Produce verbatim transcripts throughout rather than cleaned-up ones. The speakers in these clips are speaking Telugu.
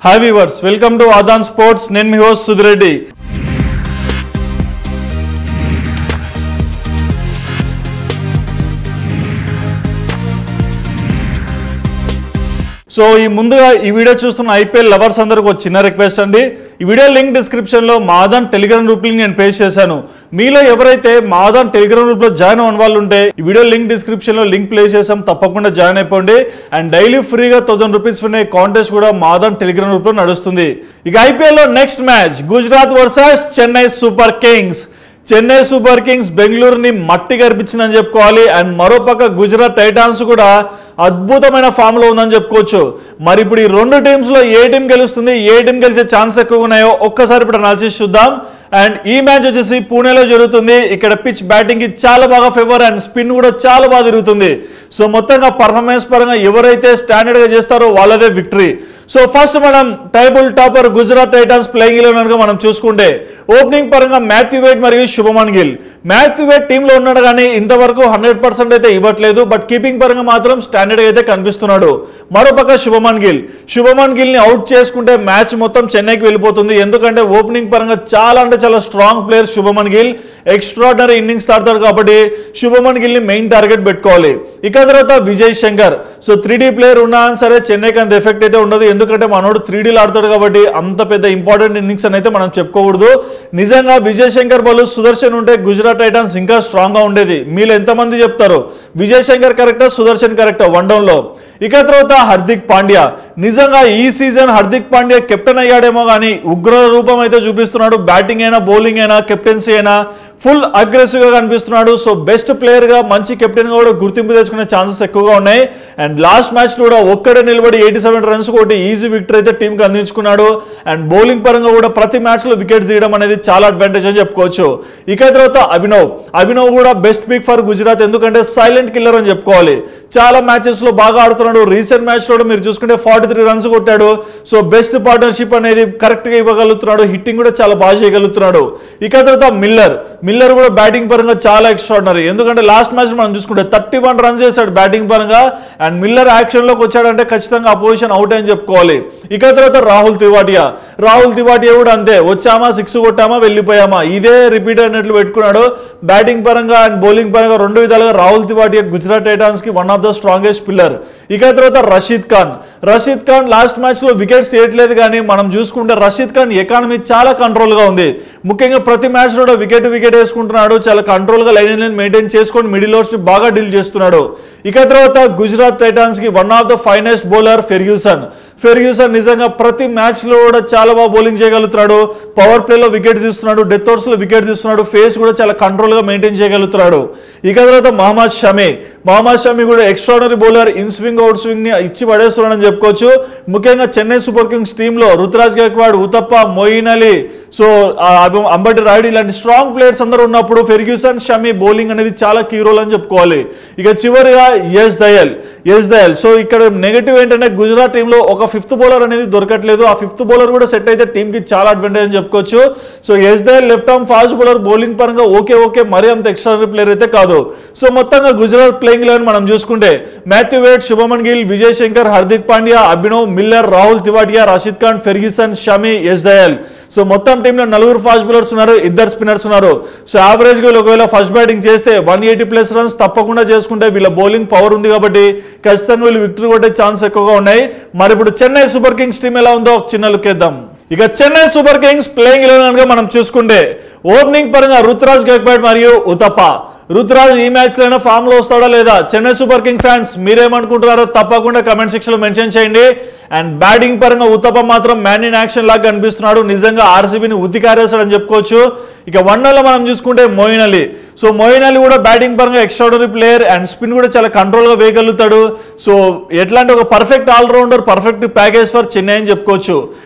Hi viewers, welcome to Aadan sports. నేను మీ హోస్ట్ సుధిరెడ్డి. సో ఈ ముందుగా ఈ వీడియో చూస్తున్న ఐపీఎల్ లవర్స్ అందరికి ఒక చిన్న రిక్వెస్ట్ అండి. ఈ వీడియో లింక్ డిస్క్రిప్షన్లో మాదాన్ టెలిగ్రామ్ గ్రూప్ లింక్ నేను పేస్ట్ చేశాను. మీలో ఎవరైతే మాదాన్ టెలిగ్రామ్ గ్రూప్లో జాయిన్ అవ్వని వాళ్ళు ఉంటే ఈ వీడియో లింక్ డిస్క్రిప్షన్లో లింక్ ప్లేస్ చేసాం, తప్పకుండా జాయిన్ అయిపోండి. అండ్ డైలీ ఫ్రీగా థౌసండ్ రూపీస్ వినే కాంటెస్ట్ కూడా మాదాన్ టెలిగ్రామ్ గ్రూప్లో నడుస్తుంది. ఇక ఐపీఎల్లో next match Gujarat versus Chennai super kings. Chennai super kings బెంగళూరుని మట్టి గర్పించిందని చెప్పుకోవాలి. అండ్ మరోపక్క గుజరాత్ టైటాన్స్ కూడా అద్భుతమైన ఫామ్ లో ఉందని చెప్పుకోవచ్చు. మరి ఇప్పుడు ఈ రెండు టీమ్స్ లో ఏ టీం గెలుస్తుంది, ఏ టీం గెలిచే ఛాన్స్ ఎక్కువ ఉన్నాయో ఒక్కసారి ఇప్పుడు అనాలిసిస్ చూద్దాం. అండ్ ఈ మ్యాచ్ వచ్చేసి పూణేలో జరుగుతుంది. ఇక్కడ పిచ్ బ్యాటింగ్ కి చాలా బాగా ఫేవర్ అండ్ స్పిన్ కూడా చాలా బాగా తిరుగుతుంది. సో మొత్తంగా పర్ఫార్మెన్స్ పరంగా ఎవరైతే స్టాండర్డ్ గా చేస్తారో వాళ్ళదే విక్టరీ. సో ఫస్ట్ మనం table topper Gujarat titans playing eleven గా మనం చూసుకుంటే ఓపెనింగ్ పరంగా మాథ్యూ వేడ్ మరియు శుభమన్ గిల్. మాథ్యూ వేడ్ టీంలో ఉన్నాడు కానీ ఇంతవరకు హండ్రెడ్ పర్సెంట్ అయితే ఇవ్వట్లేదు, బట్ కీపింగ్ పరంగా మాత్రం స్టాండర్డ్ అయితే కనిపిస్తున్నాడు. మరోపక్క శుభమన్ గిల్ శుభమన్ గిల్ ని అవుట్ చేసుకుంటే మ్యాచ్ మొత్తం చెన్నైకి వెళ్ళిపోతుంది. ఎందుకంటే ఓపెనింగ్ పరంగా చాలా అంటే చాలా strong player Shubman Gill. Extraordinary innings ఆడతాడు కాబట్టి శుభమన్ గిల్ ని మెయిన్ టార్గెట్ పెట్టుకోవాలి. ఇక తర్వాత Vijay Shankar. So three D player ఉన్నా సరే చెన్నైకి అంత ఎఫెక్ట్ అయితే ఉండదు, ఎందుకంటే మనోడు త్రీ డీలు ఆడతాడు కాబట్టి అంత పెద్ద ఇంపార్టెంట్ ఇన్నింగ్స్ అని అయితే మనం చెప్పుకోకూడదు. నిజంగా విజయ్ శంకర్ బదులు సుదర్శన్ ఉంటే గుజరాత్ టైటాన్స్ ఇంకా స్ట్రాంగ్ గా ఉండేది. మీరు ఎంతమంది చెప్తారు విజయ్ శంకర్ కరెక్టా, సుదర్శన్ కరెక్టా వన్ డౌన్ లో? ఇక తర్వాత హార్దిక్ పాండ్యా. నిజంగా ఈ సీజన్ హార్దిక్ పాండ్యా కెప్టెన్ అయ్యాడేమో కానీ ఉగ్ర రూపం అయితే చూపిస్తున్నాడు. బ్యాటింగ్ అయినా బౌలింగ్ అయినా కెప్టెన్సీ అయినా ఫుల్ అగ్రెసివ్ గా కనిపిస్తున్నాడు. సో బెస్ట్ ప్లేయర్ గా మంచి కెప్టెన్ గా కూడా గుర్తింపు తెచ్చుకునే ఛాన్సెస్ ఎక్కువగా ఉన్నాయి. అండ్ లాస్ట్ మ్యాచ్ లో కూడా ఒక్కడే నిలబడి ఎయిటీ సెవెన్ రన్స్ ఒకటి ఈజీ విక్టరీ అయితే టీమ్ కి అందించుకున్నాడు. అండ్ బౌలింగ్ పరంగా కూడా ప్రతి మ్యాచ్ లో వికెట్ తీయడం అనేది చాలా అడ్వాంటేజ్ అని చెప్పుకోవచ్చు. ఇక తర్వాత అభినవ్ అభినవ్ కూడా బెస్ట్ పిక్ ఫర్ గుజరాత్, ఎందుకంటే సైలెంట్ కిల్లర్ అని చెప్పుకోవాలి. చాలా మ్యాచెస్ లో బాగా ఆడుతున్నాడు. రీసెంట్ మ్యాచ్ లో మీరు చూసుకుంటే ఫార్టీ త్రీ రన్స్ కొట్టాడు. సో బెస్ట్ పార్ట్నర్షిప్ అనేది కరెక్ట్ గా ఇవ్వగలుగుతున్నాడు. హిట్టింగ్ కూడా చాలా బాగా చేయగలుగుతున్నాడు. ఇక తర్వాత మిల్లర్ మిల్లర్ కూడా బ్యాటింగ్ పరంగా చాలా ఎక్స్ట్రాడినరీ, ఎందుకంటే లాస్ట్ మ్యాచ్ మనం చూసుకుంటే థర్టీ వన్ రన్స్ చేశాడు బ్యాటింగ్ పరంగా. అండ్ మిల్లర్ యాక్షన్ లోకి వచ్చాడంటే ఖచ్చితంగా ఆ పొజిషన్ అవుట్ అని చెప్పుకోవాలి. ఇక తర్వాత రాహుల్ తివాటియా రాహుల్ తివాటియా కూడా అంతే, వచ్చామా సిక్స్ కొట్టామా వెళ్ళిపోయామా ఇదే రిపీట్ అయినట్లు పెట్టుకున్నాడు. బ్యాటింగ్ పరంగా అండ్ బౌలింగ్ పరంగా రెండు విధాలుగా రాహుల్ తివాటియా గుజరాత్ టైటాన్స్ కి one of the strongest pillar. ఇక తర్వాత రషీద్ ఖాన్ రషీద్ ఖాన్ లాస్ట్ మ్యాచ్ లో వికెట్స్ తీయట్లేదు, కానీ మనం చూసుకుంటే రషీద్ ఖాన్ ఎకానమీ చాలా కంట్రోల్ గా ఉంది. ముఖ్యంగా ప్రతి మ్యాచ్ లో వికెట్ వికెట్ వేసుకుంటున్నాడు. చాలా కంట్రోల్ గా లైన్ లైన్ మెయింటైన్ చేసుకొని మిడిల్ ఓవర్స్ బాగా డీల్ చేస్తున్నాడు. ఇక తర్వాత గుజరాత్ టైటాన్స్ కి one of the finest bowler Ferguson Ferguson నిజంగా ప్రతి మ్యాచ్ లో కూడా చాలా బాగా బౌలింగ్ చేయగలుగుతున్నాడు. పవర్ ప్లే లో వికెట్స్ తీస్తున్నాడు, డెత్ ఓవర్స్ లో వికెట్ తీస్తున్నాడు. ఫేస్ కూడా చాలా కంట్రోల్ గా మెయింటైన్ చేయగలుగుతున్నాడు. ఇక తర్వాత మహమ్మద్ షమి మహమ్మద్ షమి కూడా extraordinary bowler. In swing out swing ని ఇచ్చి పడేస్తున్నాడని చెప్పుకోవచ్చు. ముఖ్యంగా చెన్నై సూపర్ కింగ్స్ టీమ్ లో Ruturaj Gaikwad, Uthappa, Moeen Ali, so Ambati Rayudu ఇలాంటి స్ట్రాంగ్ ప్లేయర్స్ అందరూ ఉన్నప్పుడు ఫెర్గ్యూసన్ షమి బౌలింగ్ అనేది చాలా కీ రోల్ అని చెప్పుకోవాలి. ఇక చివరిగా యశ్ దయాల్ యశ్ దయాల్ సో ఇక్కడ నెగటివ్ ఏంటంటే గుజరాత్ టీంలో ఒక ఫిఫ్త్ బౌలర్ అనేది దొరకట్లేదు. ఆ ఫిఫ్త్ బౌలర్ కూడా సెట్ అయితే టీమ్ కి చాలా అడ్వాంటేజ్ అని చెప్పుకోవచ్చు. So Yash Dayal left arm fast bowler, bowling పరంగా ఓకే ఓకే మరీ అంత ఎక్స్ట్రాడనరీ ప్లేయర్ అయితే కాదు. సో మొత్తంగా గుజరాత్ ప్లేయింగ్ లెవెన్ మనం చూసుకుంటే Matthew Wade, Shubman Gill, Vijay Shankar, Hardik Pandya, Abhinav, Miller, Rahul Tewatia, Rashid Khan, Ferguson, Shami, Yash Dayal. So మొత్తం టీంలో నలుగురు ఫాస్ట్ బౌలర్స్ ఉన్నారు, ఇద్దరు స్పిన్నర్స్ ఉన్నారు. సో యావరేజ్ గా ఒకవేళ ఫస్ట్ బ్యాటింగ్ చేస్తే వన్ ఎయిటీ ప్లస్ రన్స్ తప్పకుండా చేసుకుంటే వీళ్ళ బౌలింగ్ పవర్ ఉంది కాబట్టి ఖచ్చితంగా వీళ్ళు విక్టరీ కొట్టే ఛాన్స్ ఎక్కువగా ఉన్నాయి. మరి ఇప్పుడు చెన్నై సూపర్ కింగ్స్ టీం ఎలా ఉందో ఒక చిన్న లుక్ ఇద్దాం. ఇక Chennai super kings playing eleven గా మనం చూసుకుంటే ఓపెనింగ్ పరంగా రుతురాజ్ గైక్వాడ్ మరియు ఉతప్ప. రుతురాజ్ ఈ మ్యాచ్ లో ఫామ్ లో వస్తాడా లేదా? చెన్నై సూపర్ కింగ్స్ ఫ్యాన్స్ మీరేమనుకుంటున్నారో తప్పకుండా కమెంట్ సెక్షన్ లో మెన్షన్ చేయండి. అండ్ బ్యాటింగ్ పరంగా ఉతప్ప మాత్రం మ్యాన్ ఇన్ యాక్షన్ లాగా కనిపిస్తున్నాడు. నిజంగా ఆర్సీబీని ఉతికారేస్తాడని చెప్పుకోవచ్చు. ఇక వన్ లో మనం చూసుకుంటే Moeen Ali. So Moeen Ali కూడా బ్యాటింగ్ పరంగా ఎక్స్ట్రాడనరీ ప్లేయర్ అండ్ స్పిన్ కూడా చాలా కంట్రోల్ గా వేయగలుగుతాడు. సో ఎట్లాంటి ఒక perfect all rounder, perfect package for Chennai అని చెప్పుకోవచ్చు.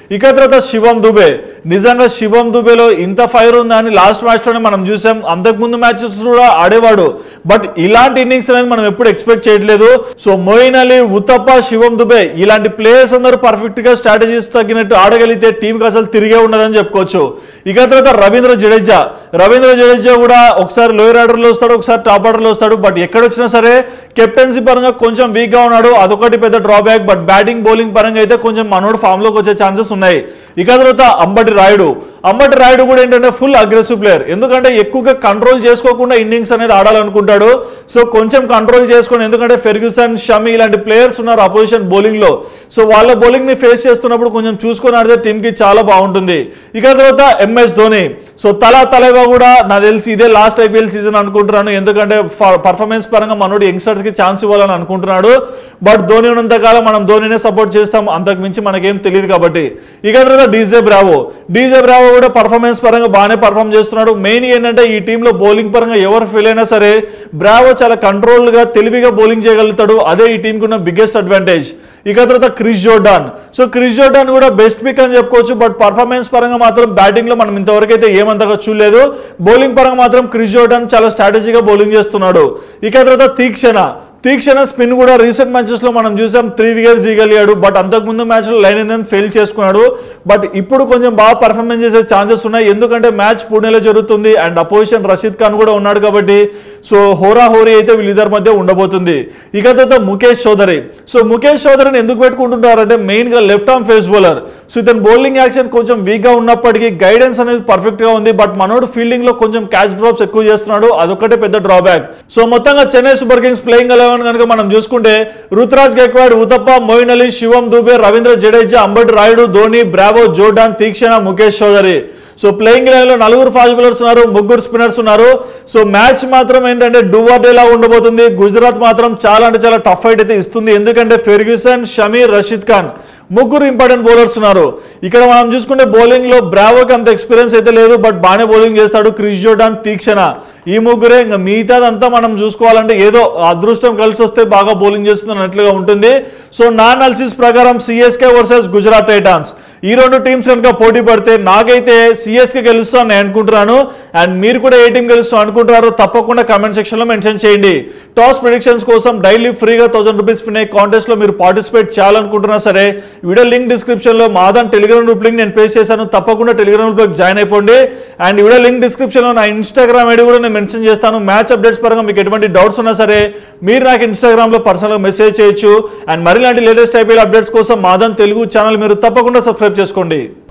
ఇక తర్వాత శివం దుబే, నిజంగా శివం దుబేలో ఇంత ఫైర్ ఉందా అని లాస్ట్ మ్యాచ్లోనే మనం చూసాం. అంతకుముందు మ్యాచెస్ కూడా ఆడేవాడు, బట్ ఇలాంటి ఇన్నింగ్స్ అనేది మనం ఎప్పుడు ఎక్స్పెక్ట్ చేయట్లేదు. So Moeen Ali, Uthappa, Shivam Dube ఇలాంటి ప్లేయర్స్ అందరూ పర్ఫెక్ట్ గా స్ట్రాటజీస్ తగ్గినట్టు ఆడగలిగితే టీంకి అసలు తిరిగే ఉండదని చెప్పుకోవచ్చు. ఇక తర్వాత రవీంద్ర జడేజా, రవీంద్ర జడేజా కూడా ఒకసారి లోయర్ ఆర్డర్ లో వస్తాడు, ఒకసారి టాప్ ఆర్డర్ లో వస్తాడు. బట్ ఎక్కడొచ్చినా సరే కెప్టెన్సీ పరంగా కొంచెం వీక్ గా ఉన్నాడు, అదొకటి పెద్ద డ్రాబ్యాక్. బట్ బ్యాటింగ్ బౌలింగ్ పరంగా అయితే కొంచెం మనోడు ఫామ్ లోకి వచ్చే ఛాన్సెస్ ఉన్నాయి. ఇక తర్వాత అంబటి రాయుడు, అంబటి రాయుడు కూడా ఏంటంటే ఫుల్ అగ్రెసివ్ ప్లేయర్, ఎందుకంటే ఎక్కువగా కంట్రోల్ చేసుకోకుండా ఇన్నింగ్స్ అనేది ఆడాలనుకుంటాడు. సో కొంచెం కంట్రోల్ చేసుకొని, ఎందుకంటే ఫెర్గ్యూసన్, షమి ఇలాంటి ప్లేయర్స్ ఉన్నారు అపోజిషన్ బౌలింగ్ లో. సో వాళ్ళ బౌలింగ్ ని ఫేస్ చేస్తున్నప్పుడు కొంచెం చూసుకొని ఆడితే టీమ్ కి చాలా బాగుంటుంది. ఇక తర్వాత ఎంఎస్ ధోని, సో తలా తలైవా కూడా నాకు తెలిసి ఇదే లాస్ట్ ఐపీఎల్ సీజన్ అనుకుంటున్నాను, ఎందుకంటే పర్ఫార్మెన్స్ పరంగా మనోడు యంగ్స్టర్స్ కి ఛాన్స్ ఇవ్వాలని అనుకుంటున్నాడు. బట్ ధోని ఉన్నంతకాలం మనం ధోనినే సపోర్ట్ చేస్తాం, అంతకు మించి మనకేం తెలియదు కాబట్టి. ఇక తర్వాత డీజే బ్రావో, డీజే బ్రావో కూడా పర్ఫార్మెన్స్ పరంగా బాగానే పర్ఫార్మ్ చేస్తున్నాడు. మెయిన్ ఏంటంటే ఈ టీంలో బౌలింగ్ పరంగా ఎవరు ఫెయిల్ అయినా సరే బ్రావో చాలా కంట్రోల్ గా తెలివిగా బౌలింగ్ చేయగలుగుతాడు, అదే ఈ టీంకి ఉన్న బిగ్గెస్ట్ అడ్వాంటేజ్. ఇక తర్వాత Chris Jordan, so Chris Jordan కూడా బెస్ట్ పిక్ అని చెప్పుకోవచ్చు. బట్ పర్ఫార్మెన్స్ పరంగా మాత్రం బ్యాటింగ్ లో మనం ఇంతవరకు అయితే ఏమంతగా చూడలేదు, బౌలింగ్ పరంగా మాత్రం క్రిస్ జోర్డాన్ చాలా స్ట్రాటజీగా బౌలింగ్ చేస్తున్నాడు. ఇక తర్వాత తీక్షణ, తీక్షణ స్పిన్ కూడా రీసెంట్ మ్యాచెస్ లో మనం చూసాం త్రీ వికెట్స్ తీయగలిగాడు. బట్ అంతకుముందు మ్యాచ్ లో లైన్ ఇన్ ఫెయిల్ చేసుకున్నాడు. బట్ ఇప్పుడు కొంచెం బాగా పర్ఫార్మెన్స్ చేసే ఛాన్సెస్ ఉన్నాయి, ఎందుకంటే మ్యాచ్ పూణేలో జరుగుతుంది అండ్ అపోజిషన్ రషీద్ ఖాన్ కూడా ఉన్నాడు కాబట్టి. సో హోరా హోరీ అయితే వీళ్ళిద్దరి మధ్య ఉండబోతుంది. ఇక తర్వాత ముఖేష్ చౌదరి, సో ముఖేష్ చౌదరిని ఎందుకు పెట్టుకుంటుంటారంటే మెయిన్ గా left arm pace bowler. So ఇతను బౌలింగ్ యాక్షన్ కొంచెం వీక్ గా ఉన్నప్పటికీ గైడెన్స్ అనేది పర్ఫెక్ట్ గా ఉంది. బట్ మనోడు ఫీల్డింగ్ లో కొంచెం క్యాచ్ డ్రాప్స్ ఎక్కువ చేస్తున్నాడు, అదొక్కటే పెద్ద డ్రాబ్యాక్. సో మొత్తంగా Chennai super kings playing eleven కనుక మనం చూసుకుంటే Ruturaj Gaikwad, Uthappa, Moeen Ali, Shivam Dube, Ravindra Jadeja, Ambati Rayudu, Dhoni, Bravo, Jordan, Theekshana, Mukesh Choudhary. So playing line లో నలుగురు ఫాస్ట్ బౌలర్స్ ఉన్నారు, ముగ్గురు స్పిన్నర్స్ ఉన్నారు. సో మ్యాచ్ మాత్రం ఏంటంటే డూ ఆర్ డే లా ఉండబోతుంది. గుజరాత్ మాత్రం చాలా అంటే చాలా టఫ్ ఫైట్ అయితే ఇస్తుంది, ఎందుకంటే ఫెర్గ్యూసన్, షమి, రషీద్ ఖాన్ ముగ్గురు ఇంపార్టెంట్ బౌలర్స్ ఉన్నారు. ఇక్కడ మనం చూసుకుంటే బౌలింగ్ లో బ్రావోకి అంత ఎక్స్పీరియన్స్ అయితే లేదు, బట్ బాగానే బౌలింగ్ చేస్తాడు. క్రిస్ జోర్డాన్, తీక్షణ ఈ ముగ్గురే. ఇంకా మిగతాదంతా మనం చూసుకోవాలంటే ఏదో అదృష్టం కలిసి వస్తే బాగా బౌలింగ్ చేస్తున్నట్లుగా ఉంటుంది. సో నా అనాలిసిస్ ప్రకారం సిఎస్కే వర్సెస్ గుజరాత్ టైటాన్స్ ఈ రెండు టీమ్స్ కనుక పోటీ పడితే నాకైతే సిఎస్కే గెలుస్తాను నేను అనుకుంటున్నాను. అండ్ మీరు కూడా ఏ టీం గెలుస్తాం అనుకుంటున్నారో తప్పకుండా కామెంట్ సెక్షన్ లో మెన్షన్ చేయండి. టాస్ ప్రిడిక్షన్స్ కోసం డైలీ ఫ్రీగా థౌసండ్ రూపీస్ వినే కాంటెస్ట్ లో మీరు పార్టిసిపేట్ చేయాలనుకుంటున్నా సరే వీడియో లింక్ డిస్క్రిప్షన్ లో మాదాన్ టెలిగ్రామ్ గ్రూప్ లింక్ నేను పేస్ట్ చేశాను, తప్పకుండా టెలిగ్రామ్ గ్రూప్ లోకి జాయిన్ అయిపోండి. అండ్ వీడియో లింక్ డిస్క్రిప్షన్ లో నా ఇన్స్టాగ్రామ్ ఐడి కూడా నేను మెన్షన్ చేస్తాను. మ్యాచ్ అప్డేట్స్ పరంగా మీకు ఎటువంటి డౌట్స్ ఉన్నా సరే మీరు నాకు ఇన్స్టాగ్రామ్ లో పర్సనల్ గా మెసేజ్ చేయొచ్చు. అండ్ మరిలాంటి లేటెస్ట్ ఐపీఎల్ అప్డేట్స్ కోసం మాదాన్ తెలుగు ఛానల్ మీరు తప్పకుండా సబ్స్క్రైబ్ చేసుకోండి.